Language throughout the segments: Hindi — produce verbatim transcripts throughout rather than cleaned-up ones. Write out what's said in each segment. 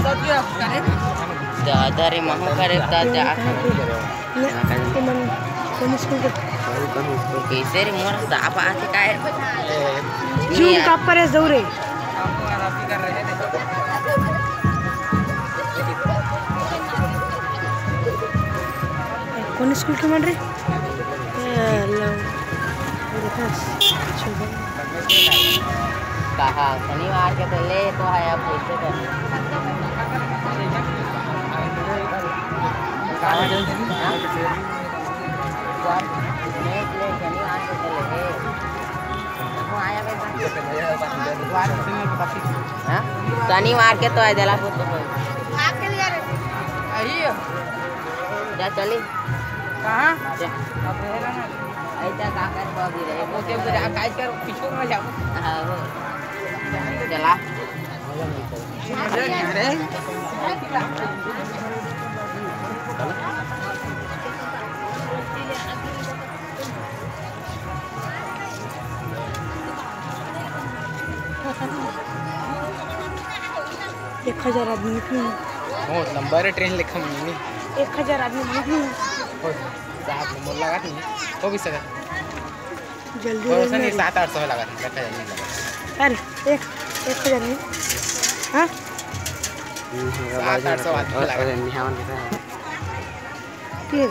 dari mahu kare taja akan. Kisir mur apa asyik kayak. Zoom kap करे जरूर कौन स्कूल के मन रहे कहा शनिवार के तो ले तो है अब कैसे कर शनिवार के तो है जला तो जा चली कहाँ ऐसा काकर बाबी रहे वो के बुरा काज कर पीछे में जाओ हाँ वो चला अरे एक हजार आदमी निकली ओ नंबर ट्रेन लिखा नहीं एक हजार आदमी निकली सात नंबर लगा नहीं हो भी सका जल्दी भरोसा नहीं सात आठ सौ लगा रखा जाए अरे एक एक हजार नहीं हाँ सात आठ सौ आदमी लगा ठीक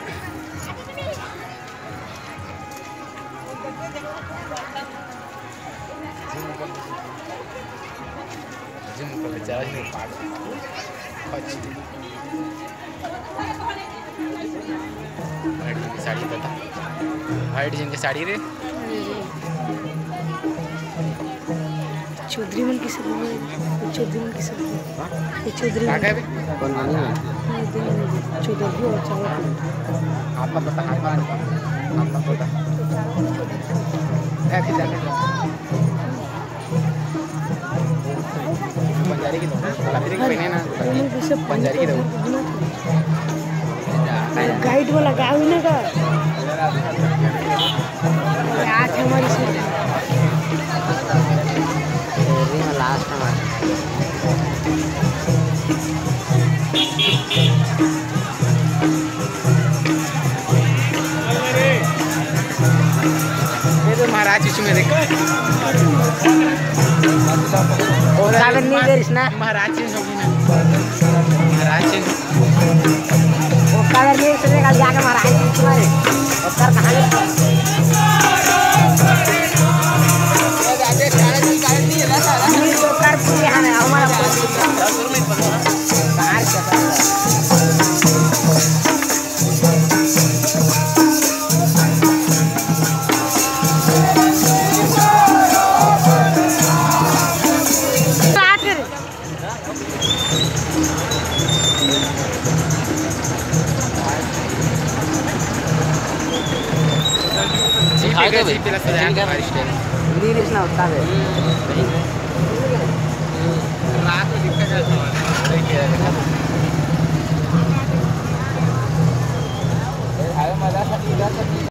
जिम को बेचारा नहीं पाग अच्छी वाइट जिन की साड़ी बता वाइट जिन की साड़ी रे चौधरी मन की सब्जी चौधरी मन की सब्जी ये चौधरी क्या है कौन बनी है चौधरी और चावल आपका पता आपका आपका पता है कि जाने पंजारी की दो लापरी की पहने ना पंजारी की दो गाइड वाला गाँव ना का आज हमारी सीट लास्ट हमारा ये तो महाराज चीच में देखो और सागर नहीं दे इसना महाराज चीज होगी ना महाराज चीज वो सागर नहीं इसने कल जाके महाराज चीच तुम्हारे और कर कहाँ ले आगे काले नहीं काले नहीं रहता नहीं तो कर पूरी हमें हमारा कार क्या आगे भी पिला सजा है बारिश है नीरज ना होता है रात में दिक्कत है